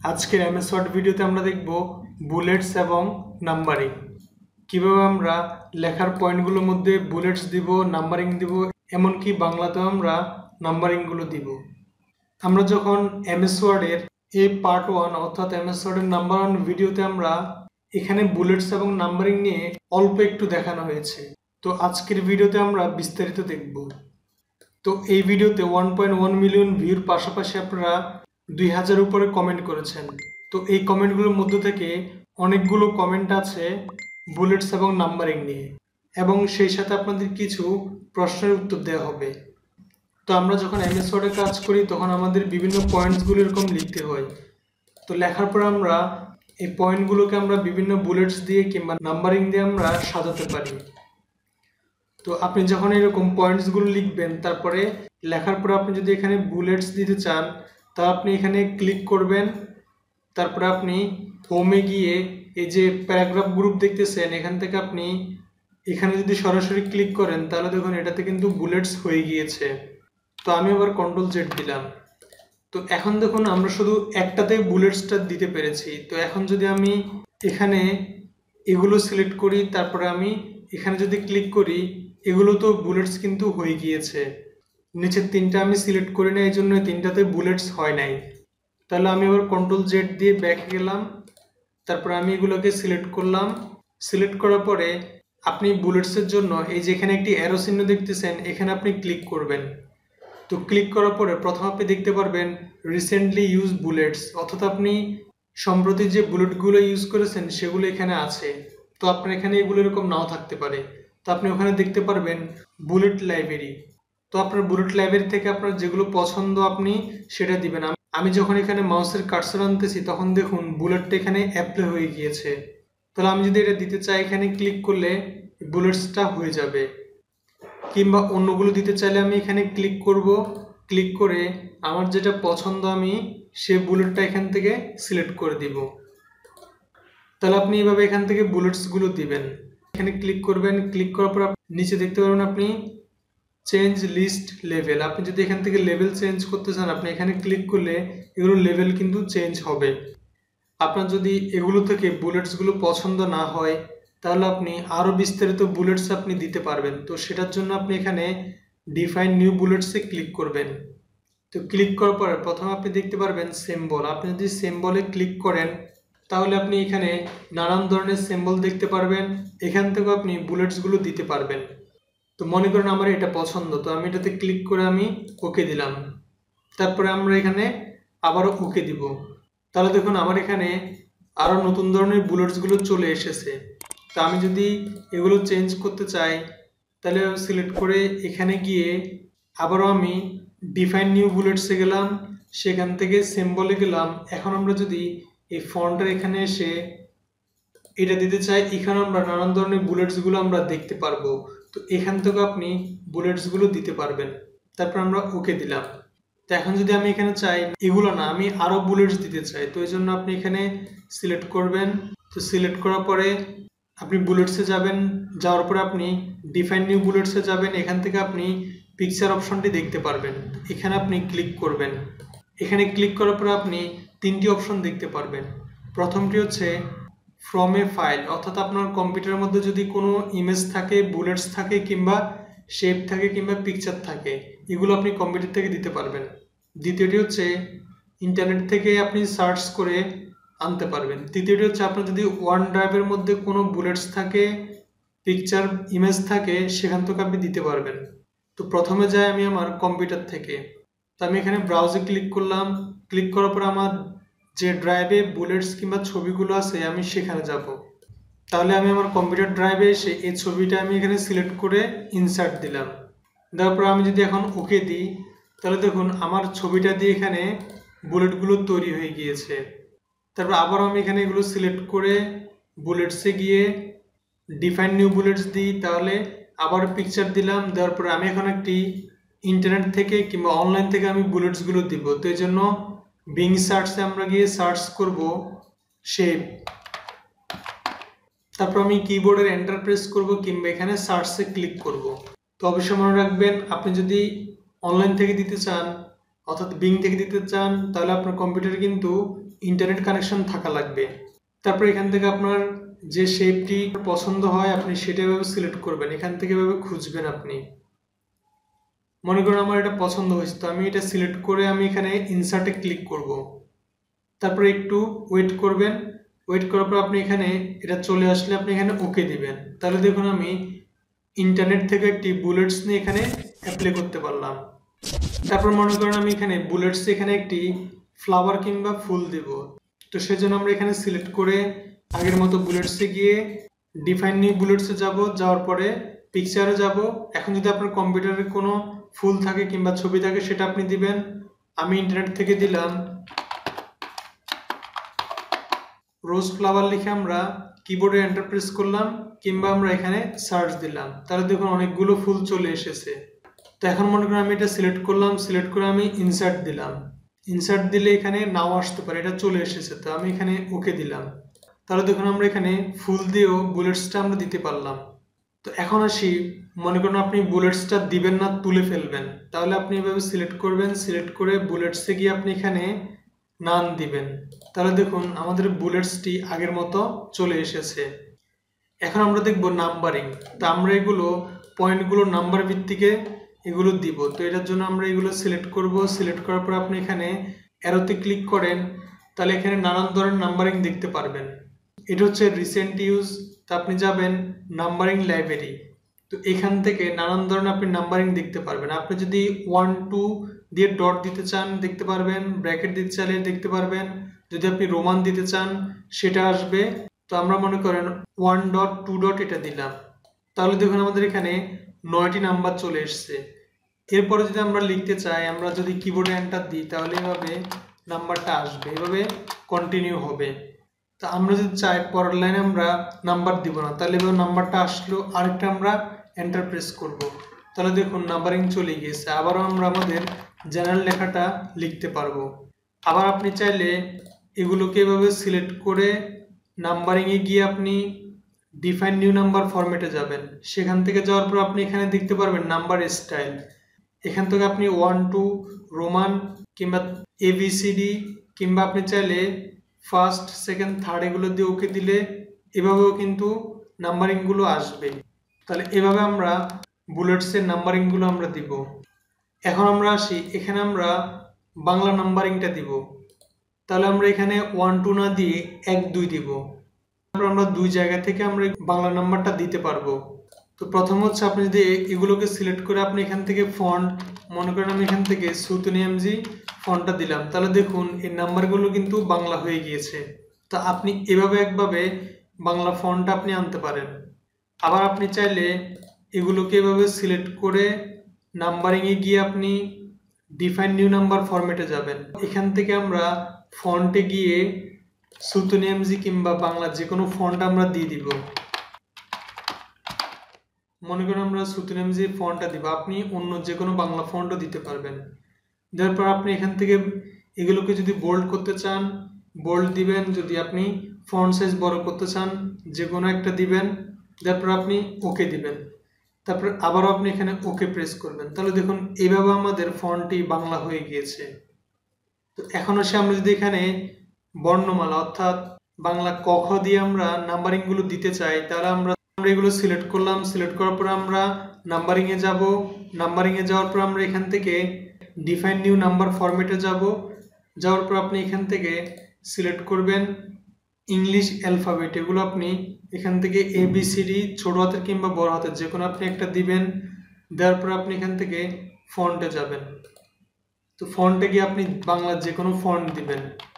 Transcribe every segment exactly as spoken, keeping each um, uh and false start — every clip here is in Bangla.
আজকের এমএস ওয়ার্ড ভিডিওতে আমরা দেখব বুলেটস এবং নাম্বারিং। কিভাবে আমরা লেখার পয়েন্টগুলোর মধ্যে বুলেটস দিব, নাম্বারিং দিব, এমনকি বাংলাতেও আমরা নাম্বারিংগুলো দিব। আমরা যখন এমএস ওয়ার্ডের এই পার্ট ওয়ান অর্থাৎ এমএস ওয়ার্ডের নাম্বার ওয়ান ভিডিওতে আমরা এখানে বুলেটস এবং নাম্বারিং নিয়ে অল্প একটু দেখানো হয়েছে। তো আজকের ভিডিওতে আমরা বিস্তারিত দেখব। তো এই ভিডিওতে ওয়ান পয়েন্ট ওয়ান মিলিয়ন ভিউর পাশাপাশি আপনারা দুই হাজার উপরে কমেন্ট করেছেন। তো এই কমেন্টগুলোর মধ্য থেকে অনেকগুলো কমেন্ট আছে বুলেটস এবং নাম্বারিং নিয়ে, এবং সেই সাথে আপনাদের কিছু প্রশ্নের উত্তর দেওয়া হবে। তো আমরা যখন এমএস ওয়ার্ডে কাজ করি তখন আমাদের বিভিন্ন পয়েন্টসগুলো এরকম লিখতে হয়। তো লেখার পর আমরা এই পয়েন্টগুলোকে আমরা বিভিন্ন বুলেটস দিয়ে কিংবা নাম্বারিং দিয়ে আমরা সাজাতে পারি। তো আপনি যখন এরকম পয়েন্টসগুলো লিখবেন, তারপরে লেখার পর আপনি যদি এখানে বুলেটস দিতে চান তা আপনি এখানে ক্লিক করবেন। তারপরে আপনি হোমে গিয়ে এই যে প্যারাগ্রাফ গ্রুপ দেখতেছেন, এখান থেকে আপনি এখানে যদি সরাসরি ক্লিক করেন তাহলে দেখুন এটাতে কিন্তু বুলেটস হয়ে গিয়েছে। তো আমি আবার কন্ট্রোল জেড দিলাম। তো এখন দেখুন আমরা শুধু একটাতে বুলেটসটা দিতে পেরেছি। তো এখন যদি আমি এখানে এগুলো সিলেক্ট করি, তারপরে আমি এখানে যদি ক্লিক করি, এগুলো তো বুলেটস কিন্তু হয়ে গিয়েছে। নিচের তিনটা আমি সিলেক্ট করি না, এই জন্য তিনটাতে বুলেটস হয় নাই। তাহলে আমি আবার কন্ট্রোল জেড দিয়ে ব্যাক গেলাম। তারপর আমি এগুলোকে সিলেক্ট করলাম। সিলেক্ট করার পরে আপনি বুলেটসের জন্য এই যে এখানে একটি অ্যারো চিহ্ন দেখতেছেন, এখানে আপনি ক্লিক করবেন। তো ক্লিক করার পরে প্রথম আপনি দেখতে পারবেন রিসেন্টলি ইউজ বুলেটস, অর্থাৎ আপনি সম্প্রতি যে বুলেটগুলো ইউজ করেছেন সেগুলো এখানে আছে। তো আপনার এখানে এগুলো এরকম নাও থাকতে পারে। তো আপনি ওখানে দেখতে পারবেন বুলেট লাইব্রেরি। তো আপনার বুলেট লাইব্রেরি থেকে আপনার যেগুলো পছন্দ আপনি সেটা দিবেন। আমি যখন এখানে মাউসের কার্সর আনতেছি তখন দেখুন বুলেটটা এখানে অ্যাপ্লাই হয়ে গিয়েছে। তাহলে আমি যদি এটা দিতে চাই, এখানে ক্লিক করলে বুলেটসটা হয়ে যাবে। কিংবা অন্যগুলো দিতে চাইলে আমি এখানে ক্লিক করব। ক্লিক করে আমার যেটা পছন্দ আমি সে বুলেটটা এখান থেকে সিলেক্ট করে দিব। তাহলে আপনি এইভাবে এখান থেকে বুলেটসগুলো দিবেন। এখানে ক্লিক করবেন। ক্লিক করার পর নিচে দেখতে পারবেন আপনি চেঞ্জ লিস্ট লেভেল। আপনি যদি এখান থেকে লেভেল চেঞ্জ করতে চান, আপনি এখানে ক্লিক করলে এগুলো লেভেল কিন্তু চেঞ্জ হবে। আপনার যদি এগুলো থেকে বুলেটসগুলো পছন্দ না হয় তাহলে আপনি আরও বিস্তারিত বুলেটস আপনি দিতে পারবেন। তো সেটার জন্য আপনি এখানে ডিফাইন নিউ বুলেটসে ক্লিক করবেন। তো ক্লিক করার পরে প্রথমে আপনি দেখতে পারবেন সিম্বল। আপনি যদি সিম্বলে ক্লিক করেন তাহলে আপনি এখানে নানান ধরনের সিম্বল দেখতে পারবেন। এখান থেকে আপনি বুলেটসগুলো দিতে পারবেন। তো মনে করেন আমার এটা পছন্দ, তো আমি এটাতে ক্লিক করে আমি ওকে দিলাম। তারপরে আমরা এখানে আবারও ওকে দিব। তাহলে দেখুন আমার এখানে আরও নতুন ধরনের বুলেটসগুলো চলে এসেছে। তো আমি যদি এগুলো চেঞ্জ করতে চাই তাহলে সিলেক্ট করে এখানে গিয়ে আবারও আমি ডিফাইন নিউ বুলেটসে গেলাম, সেখান থেকে সিম্বলে গেলাম। এখন আমরা যদি এই ফন্টের এখানে এসে এটা দিতে চাই, এখানে আমরা নানান ধরনের বুলেটসগুলো আমরা দেখতে পারবো। তো এখান থেকে আপনি বুলেটসগুলো দিতে পারবেন। তারপর আমরা ওকে দিলাম। তো এখন যদি আমি এখানে চাই এগুলো না, আমি আরও বুলেটস দিতে চাই, তো এই জন্য আপনি এখানে সিলেক্ট করবেন। তো সিলেক্ট করার পরে আপনি বুলেটসে যাবেন। যাওয়ার পরে আপনি ডিফাইন নিউ বুলেটসে যাবেন। এখান থেকে আপনি পিকচার অপশনটি দেখতে পারবেন। এখানে আপনি ক্লিক করবেন। এখানে ক্লিক করার পরে আপনি তিনটি অপশন দেখতে পারবেন। প্রথমটি হচ্ছে ফ্রম এ ফাইল, অর্থাৎ আপনার কম্পিউটারের মধ্যে যদি কোনো ইমেজ থাকে, বুলেটস থাকে, কিংবা শেপ থাকে, কিংবা পিকচার থাকে, এগুলো আপনি কম্পিউটার থেকে দিতে পারবেন। দ্বিতীয়টি হচ্ছে ইন্টারনেট থেকে আপনি সার্চ করে আনতে পারবেন। তৃতীয়টি হচ্ছে আপনার যদি ওয়ান ড্রাইভের মধ্যে কোনো বুলেটস থাকে, পিকচার, ইমেজ থাকে, সেখান থেকে আপনি দিতে পারবেন। তো প্রথমে যাই আমি আমার কম্পিউটার থেকে। তো আমি এখানে ব্রাউজে ক্লিক করলাম। ক্লিক করার পর আমার যে ড্রাইভে বুলেটস কিংবা ছবিগুলো আছে আমি সেখানে যাব। তাহলে আমি আমার কম্পিউটার ড্রাইভে এসে এই ছবিটা আমি এখানে সিলেক্ট করে ইনসার্ট দিলাম। দেওয়ার পর আমি যদি এখন ওকে দিই তাহলে দেখুন আমার ছবিটা দিয়ে এখানে বুলেটগুলো তৈরি হয়ে গিয়েছে। তারপর আবার আমি এখানে এগুলো সিলেক্ট করে বুলেটসে গিয়ে ডিফাইন নিউ বুলেটস দিই। তাহলে আবার পিকচার দিলাম। দেওয়ার পরে আমি এখন একটি ইন্টারনেট থেকে কিংবা অনলাইন থেকে আমি বুলেটসগুলো দিব। তো এই জন্য বিং সার্চে আমরা গিয়ে সার্চ করব শেপ। তারপর আমি কিবোর্ডের এন্টার প্রেস করব কিংবা এখানে সার্চে ক্লিক করব। তো অবশ্যই মনে রাখবেন, আপনি যদি অনলাইন থেকে দিতে চান অর্থাৎ বিং থেকে দিতে চান তাহলে আপনার কম্পিউটারে কিন্তু ইন্টারনেট কানেকশন থাকা লাগবে। তারপর এখান থেকে আপনার যে শেপটি পছন্দ হয় আপনি সেটা এভাবে সিলেক্ট করবেন, এখান থেকে এভাবে খুঁজবেন। আপনি মনে করুন আমার এটা পছন্দ হয়েছে, তো আমি এটা সিলেক্ট করে আমি এখানে ইনসার্টে ক্লিক করব। তারপরে একটু ওয়েট করবেন, ওয়েট করার পর আপনি এখানে এটা চলে আসলে আপনি এখানে ওকে দিবেন। তাহলে দেখুন আমি ইন্টারনেট থেকে একটি বুলেটস নিয়ে এখানে অ্যাপ্লাই করতে পারলাম। তারপর মনে করেন আমি এখানে বুলেটস এখানে একটি ফ্লাওয়ার কিংবা ফুল দেব, তো সেজন্য আমরা এখানে সিলেক্ট করে আগের মতো বুলেটসে গিয়ে ডিফাইন নিউ বুলেটসে যাব, যাওয়ার পরে পিকচারে যাব। এখন যদি আপনার কম্পিউটারে কোনো ফুল থাকে কিংবা ছবি থাকে সেটা আপনি দিবেন। আমি ইন্টারনেট থেকে দিলাম রোজ ফ্লাওয়ার লিখে আমরা কিবোর্ডে এন্টার প্রেস করলাম, কিংবা আমরা এখানে সার্চ দিলাম, তাহলে দেখুন অনেকগুলো ফুল চলে এসেছে। তো এখন মনে করেন আমি এটা সিলেক্ট করলাম, সিলেক্ট করে আমি ইনসার্ট দিলাম। ইনসার্ট দিলে এখানে নাও আসতে পারে, এটা চলে এসেছে, তো আমি এখানে ওকে দিলাম। তাহলে দেখুন আমরা এখানে ফুল দিয়েও বুলেটসটা আমরা দিতে পারলাম। তো এখন আসি, মনে করেন আপনি বুলেটসটা দিবেন না, তুলে ফেলবেন, তাহলে আপনি এভাবে সিলেক্ট করবেন, সিলেক্ট করে বুলেটসে গিয়ে আপনি এখানে নান দিবেন। তাহলে দেখুন আমাদের বুলেটসটি আগের মতো চলে এসেছে। এখন আমরা দেখব নাম্বারিং। তো আমরা এগুলো পয়েন্টগুলো নাম্বার ভিত্তিকে এগুলো দিব, তো এটার জন্য আমরা এগুলো সিলেক্ট করব। সিলেক্ট করার পর আপনি এখানে অ্যারোতে ক্লিক করেন, তাহলে এখানে নানান ধরনের নাম্বারিং দেখতে পারবেন। এটা হচ্ছে রিসেন্ট ইউজ। তো আপনি যাবেন নাম্বারিং লাইব্রেরি, তো এখান থেকে নানান ধরনের আপনি নাম্বারিং দেখতে পারবেন। আপনি যদি ওয়ান টু দিয়ে ডট দিতে চান দেখতে পারবেন, ব্র্যাকেট দিতে চাইলে দেখতে পারবেন, যদি আপনি রোমান দিতে চান সেটা আসবে। তো আমরা মনে করেন ওয়ান ডট টু ডট এটা দিলাম, তাহলে দেখুন আমাদের এখানে নয়টি নাম্বার চলে এসছে। এরপরে যদি আমরা লিখতে চাই, আমরা যদি কিবোর্ডে এন্টার দিই তাহলে এভাবে নাম্বারটা আসবে, এভাবে কন্টিনিউ হবে। তো আমরা যদি চাই পরের লাইনে আমরা নাম্বার দিব না, তাহলে এবার নাম্বারটা আসলো, আরেকটা আমরা এন্টার প্রেস করব, তাহলে দেখুন নাম্বারিং চলে গিয়েছে। আবারও আমরা আমাদের জেনারেল লেখাটা লিখতে পারবো। আবার আপনি চাইলে এগুলোকে এভাবে সিলেক্ট করে নাম্বারিংয়ে গিয়ে আপনি ডিফাইন নিউ নাম্বার ফরম্যাটে যাবেন। সেখান থেকে যাওয়ার পর আপনি এখানে দেখতে পারবেন নাম্বার স্টাইল। এখান থেকে আপনি ওয়ান টু রোমান কিংবা এবিসিডি কিংবা আপনি চাইলে ফার্স্ট সেকেন্ড থার্ড এগুলো দিয়ে ওকে দিলে এভাবেও কিন্তু নাম্বারিংগুলো আসবে। তাহলে এভাবে আমরা বুলেটসের নাম্বারিংগুলো আমরা দিব। এখন আমরা আসি, এখানে আমরা বাংলা নাম্বারিংটা দিব। তাহলে আমরা এখানে ওয়ান টু না দিয়ে এক দুই দিব। তারপর আমরা দুই জায়গা থেকে আমরা বাংলা নাম্বারটা দিতে পারবো। তো প্রথম হচ্ছে আপনি যদি এগুলোকে সিলেক্ট করে আপনি এখান থেকে ফন্ট, মনে করেন আমি এখান থেকে সুতনি এমজি ফন্টটা দিলাম, তাহলে দেখুন এই নাম্বারগুলো কিন্তু বাংলা হয়ে গিয়েছে। তো আপনি এভাবে একভাবে বাংলা ফন্টটা আপনি আনতে পারেন। আবার আপনি চাইলে এগুলোকে এভাবে সিলেক্ট করে নাম্বারিংয়ে গিয়ে আপনি ডিফাইন নিউ নাম্বার ফরম্যাটে যাবেন। এখান থেকে আমরা ফন্টে গিয়ে সুতনি এমজি কিংবা বাংলা যে কোনো ফন্ট আমরা দিয়ে দিব। মনে করেন আমরা সুতনি এমজি ফন্টটা দিব, আপনি অন্য যে কোনো বাংলা ফন্টও দিতে পারবেন। দেওয়ার পর আপনি এখান থেকে এগুলোকে যদি বোল্ড করতে চান বোল্ড দিবেন, যদি আপনি ফন্ট সাইজ বড় করতে চান যে কোনো একটা দিবেন। তারপর আপনি ওকে দিবেন, তারপর আবারও আপনি এখানে ওকে প্রেস করবেন। তাহলে দেখুন এইভাবে আমাদের ফন্টটি বাংলা হয়ে গিয়েছে। তো এখন আসে আমরা যদি এখানে বর্ণমালা অর্থাৎ বাংলা ক খ দিয়ে আমরা নাম্বারিংগুলো দিতে চাই, তাহলে আমরা আমরা এগুলো সিলেক্ট করলাম। সিলেক্ট করার পর আমরা নাম্বারিংয়ে যাব। নাম্বারিংয়ে যাওয়ার পর আমরা এখান থেকে ডিফাইন নিউ নাম্বার ফরম্যাটে যাব। যাওয়ার পর আপনি এখান থেকে সিলেক্ট করবেন ইংলিশ অ্যালফাবেট। এগুলো আপনি এখান থেকে এ বি সি ডি ছোট হাতের কিংবা বড় হাতের যে কোনো আপনি একটা দিবেন। দেওয়ার পর আপনি এখান থেকে ফন্টে যাবেন। তো ফন্টে গিয়ে আপনি বাংলার যে কোনো ফন্ট দিবেন।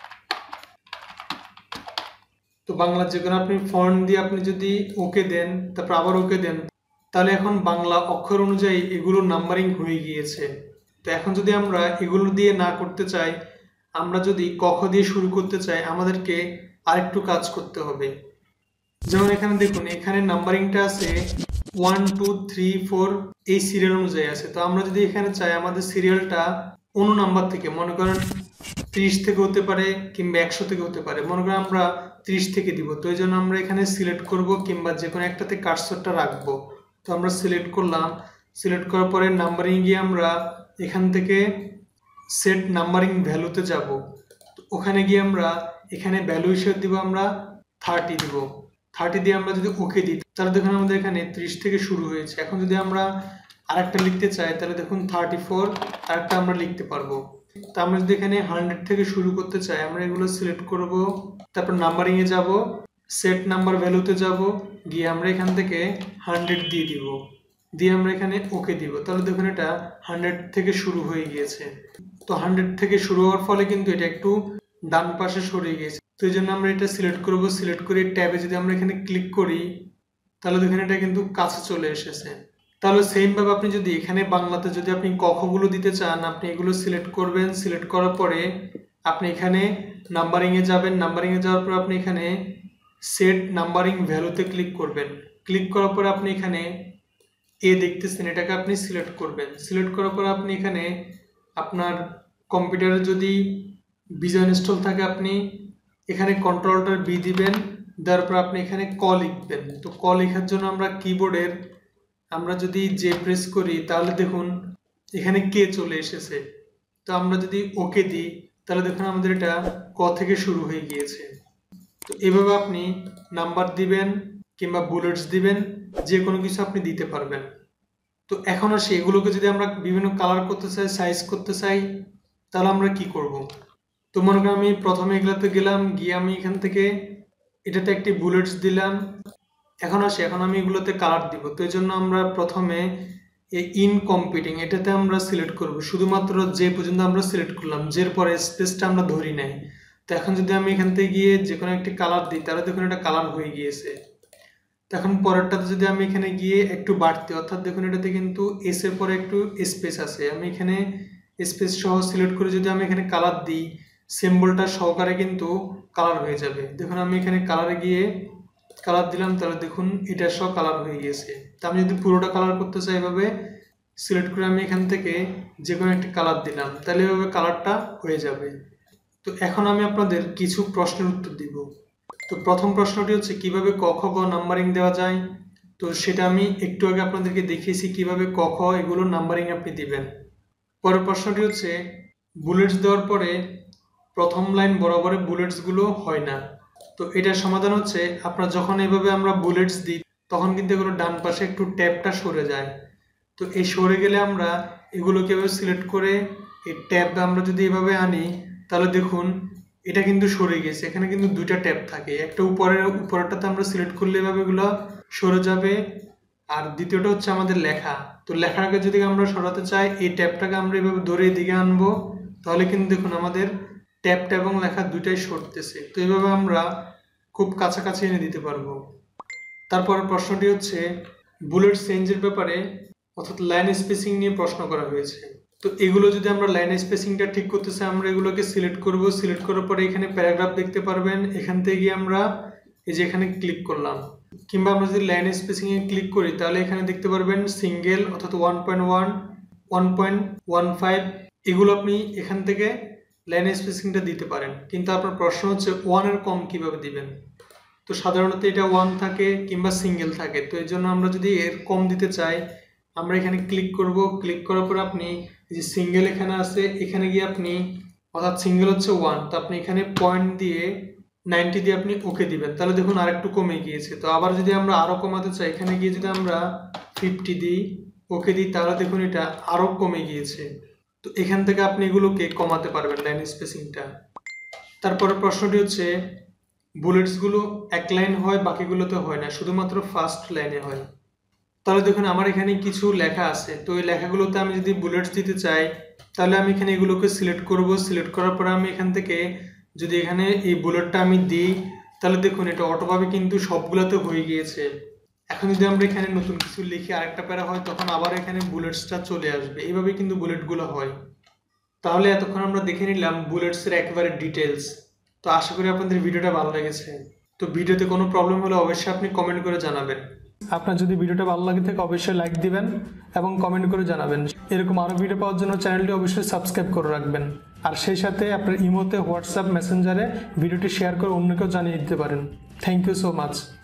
তো বাংলার যে কোনো আপনি ফন্ট দিয়ে আপনি যদি ওকে দেন, তারপর আবার ওকে দেন, তাহলে এখন বাংলা অক্ষর অনুযায়ী এগুলো নাম্বারিং হয়ে গিয়েছে। তো এখন যদি আমরা এগুলো দিয়ে না করতে চাই, আমরা যদি ক খ দিয়ে শুরু করতে চাই, আমাদেরকে আরেকটু কাজ করতে হবে। যেমন এখানে দেখুন এখানে নাম্বারিংটা আছে ওয়ান টু থ্রি ফোর এই সিরিয়াল অনুযায়ী আছে। তো আমরা যদি এখানে চাই আমাদের সিরিয়ালটা অন্য নাম্বার থেকে, মনে করেন ত্রিশ থেকে হতে পারে কিংবা একশো থেকে হতে পারে, মনে করেন আমরা ত্রিশ থেকে দিব। তো এই জন্য আমরা এখানে সিলেক্ট করব কিংবা যে কোনো একটাতে কার্সরটা রাখবো। তো আমরা সিলেক্ট করলাম। সিলেক্ট করার পরে নাম্বারিং গিয়ে আমরা এখান থেকে সেট নাম্বারিং ভ্যালুতে যাব। তো ওখানে গিয়ে আমরা এখানে ভ্যালু হিসেবে দিব আমরা থার্টি দিব। থার্টি দিয়ে আমরা যদি ওকে দিই তাহলে দেখুন আমাদের এখানে ত্রিশ থেকে শুরু হয়েছে। এখন যদি আমরা আরেকটা লিখতে চাই তাহলে দেখুন থার্টি ফোর আরেকটা আমরা লিখতে পারবো। তো আমরা যদি এখানে হান্ড্রেড থেকে শুরু করতে চাই আমরা এগুলো সিলেক্ট করব, তারপর নাম্বারিং এ যাব, সেট নাম্বার ভ্যালুতে যাব, গিয়ে আমরা এখান থেকে হান্ড্রেড দিয়ে দিব, দিয়ে আমরা এখানে ওকে দিব। তাহলে দেখুন এটা হান্ড্রেড থেকে শুরু হয়ে গিয়েছে। তো হান্ড্রেড থেকে শুরু হওয়ার ফলে কিন্তু এটা একটু ডান পাশে সরে গিয়েছে। তো এই জন্য আমরা এটা সিলেক্ট করব, সিলেক্ট করে ট্যাবে যদি আমরা এখানে ক্লিক করি তাহলে দেখুন এটা কিন্তু কাছে চলে এসেছে। তাহলে সেম ভাবে আপনি যদি এখানে বাংলাতে যদি আপনি কখগুলো দিতে চান আপনি এগুলো সিলেক্ট করবেন, সিলেক্ট করার পরে আপনি এখানে নাম্বারিং এ যাবেন, নাম্বারিং এ যাওয়ার পর আপনি এখানে সেট নাম্বারিং ভ্যালুতে ক্লিক করবেন, ক্লিক করার পর আপনি এখানে এ দেখতেছেন এটাকে আপনি সিলেক্ট করবেন, সিলেক্ট করার পর আপনি এখানে আপনার কম্পিউটারে যদি বিজয় ইনস্টল থাকে আপনি এখানে কন্ট্রোলটার বি দিবেন, দেওয়ার পর আপনি এখানে ক লিখবেন। তো ক লেখার জন্য আমরা কিবোর্ডের আমরা যদি জে প্রেস করি তাহলে দেখুন এখানে কে চলে এসেছে। তো আমরা যদি ওকে দিই তাহলে দেখুন আমাদের এটা ক থেকে শুরু হয়ে গিয়েছে। তো এভাবে আপনি নাম্বার দিবেন কিংবা বুলেটস দিবেন, যে কোনো কিছু আপনি দিতে পারবেন। তো এখন আসি এগুলোকে যদি আমরা বিভিন্ন কালার করতে চাই, সাইজ করতে চাই তাহলে আমরা কি করব। তো মনে করেন আমি প্রথমে এগুলাতে গেলাম, গিয়ে আমি এখান থেকে এটাতে একটি বুলেটস দিলাম। এখন আসি এখন আমি এগুলোতে কালার দিব। তো এই জন্য আমরা প্রথমে এই ইন কম্পিটিং এটাতে আমরা সিলেক্ট করব, শুধুমাত্র যে পর্যন্ত আমরা সিলেক্ট করলাম, যের পরে স্পেসটা আমরা ধরি নাই। তো এখন যদি আমি এখান থেকে গিয়ে যে কোনো একটি কালার দিই তাহলে দেখুন এটা কালার হয়ে গিয়েছে। তো এখন পরেরটাতে যদি আমি এখানে গিয়ে একটু বাড়তি, অর্থাৎ দেখুন এটাতে কিন্তু এস এর পরে একটু স্পেস আছে, আমি এখানে স্পেস সহ সিলেক্ট করে যদি আমি এখানে কালার দিই সিম্বলটা সহকারে কিন্তু কালার হয়ে যাবে। দেখুন আমি এখানে কালারে গিয়ে কালার দিলাম তাহলে দেখুন এটা সহ কালার হয়ে গিয়েছে। তো আমি যদি পুরোটা কালার করতে চাই এভাবে সিলেক্ট করে আমি এখান থেকে যে কোনো একটি কালার দিলাম তাহলে এভাবে কালারটা হয়ে যাবে। তো এখন আমি আপনাদের কিছু প্রশ্নের উত্তর দিব। তো প্রথম প্রশ্নটি হচ্ছে কিভাবে ক খ গ নাম্বারিং দেওয়া যায়। তো সেটা আমি একটু আগে আপনাদেরকে দেখিয়েছি কিভাবে ক খ এগুলো নাম্বারিং আপনি দিবেন। পরের প্রশ্নটি হচ্ছে বুলেটস দেওয়ার পরে প্রথম লাইন বরাবরে বুলেটসগুলো হয় না। তো এটার সমাধান হচ্ছে আপনার যখন এইভাবে আমরা বুলেটস দিই তখন কিন্তু এগুলো ডান পাশে একটু ট্যাবটা সরে যায়। তো এই সরে গেলে আমরা এগুলোকে এভাবে সিলেক্ট করে এই ট্যাব আমরা যদি এভাবে আনি তাহলে দেখুন এটা কিন্তু সরে গেছে। এখানে কিন্তু দুইটা ট্যাব থাকে, একটা উপরের উপরেরটাতে আমরা সিলেক্ট করলে এভাবে এগুলো সরে যাবে, আর দ্বিতীয়টা হচ্ছে আমাদের লেখা। তো লেখাটাকে যদি আমরা সরাতে চাই এই ট্যাবটাকে আমরা এভাবে ধরে এদিকে আনবো তাহলে কিন্তু দেখুন আমাদের ট্যাবটা এবং লেখা দুইটাই সরতেছে। তো এইভাবে আমরা খুব কাছাকাছি এনে দিতে পারবো। তারপর প্রশ্নটি হচ্ছে বুলেট চেঞ্জের ব্যাপারে অর্থাৎ লাইন স্পেসিং নিয়ে প্রশ্ন করা হয়েছে। তো এগুলো যদি আমরা লাইন স্পেসিংটা ঠিক করতে চাই আমরা এগুলোকে সিলেক্ট করব, সিলেক্ট করার পরে এখানে প্যারাগ্রাফ দেখতে পারবেন, এখান থেকে গিয়ে আমরা এই যে এখানে ক্লিক করলাম, কিংবা আমরা যদি লাইন স্পেসিং এ ক্লিক করি তাহলে এখানে দেখতে পারবেন সিঙ্গেল অর্থাৎ one point one, one point one five এগুলো আপনি এখান থেকে লাইন স্পেসিংটা দিতে পারেন। কিন্তু আপনার প্রশ্ন হচ্ছে ওয়ান এর কম কিভাবে দিবেন। তো সাধারণত এটা ওয়ান থাকে কিংবা সিঙ্গেল থাকে। তো এই জন্য আমরা যদি এর কম দিতে চাই আমরা এখানে ক্লিক করব, ক্লিক করার পর আপনি এই যে সিঙ্গেল এখানে আছে এখানে গিয়ে আপনি অর্থাৎ সিঙ্গেল হচ্ছে ওয়ান, তো আপনি এখানে পয়েন্ট দিয়ে নাইনটি দিয়ে আপনি ওকে দিবেন তাহলে দেখুন আরেকটু কমে গিয়েছে। তো আবার যদি আমরা আরও কমাতে চাই এখানে গিয়ে যদি আমরা ফিফটি দিই ওকে দিই তাহলে দেখুন এটা আরও কমে গিয়েছে। তো এখান থেকে আপনি এগুলোকে কমাতে পারবেন লাইন স্পেসিংটা। তারপরে প্রশ্নটি হচ্ছে বুলেটসগুলো এক লাইন হয় বাকিগুলোতে হয় না, শুধুমাত্র ফার্স্ট লাইনে হয়। তাহলে দেখুন আমার এখানে কিছু লেখা আছে, তো এই লেখাগুলোতে আমি যদি বুলেটস দিতে চাই তাহলে আমি এখানে এগুলোকে সিলেক্ট করব, সিলেক্ট করার পরে আমি এখান থেকে যদি এখানে এই বুলেটটা আমি দিই তাহলে দেখুন এটা অটোভাবে কিন্তু সবগুলোতে হয়ে গিয়েছে। এখন যদি আমরা এখানে নতুন কিছু লিখি আরেকটা প্যারা হয় তখন আবার এখানে বুলেটসটা চলে আসবে, এইভাবে কিন্তু বুলেটগুলো হয়। তাহলে এতক্ষণ আমরা দেখে নিলাম বুলেটসের একেবারে ডিটেলস। তো আশা করি আপনাদের ভিডিওটা ভালো লেগেছে। তো ভিডিওতে কোনো প্রবলেম হলে অবশ্যই আপনি কমেন্ট করে জানাবেন। আপনার যদি ভিডিওটা ভালো লাগে থাকে অবশ্যই লাইক দিবেন এবং কমেন্ট করে জানাবেন। এরকম আরও ভিডিও পাওয়ার জন্য চ্যানেলটি অবশ্যই সাবস্ক্রাইব করে রাখবেন। আর সেই সাথে আপনার ইমোতে হোয়াটসঅ্যাপ মেসেঞ্জারে ভিডিওটি শেয়ার করে অন্যকেও জানিয়ে দিতে পারেন। Thank you so much.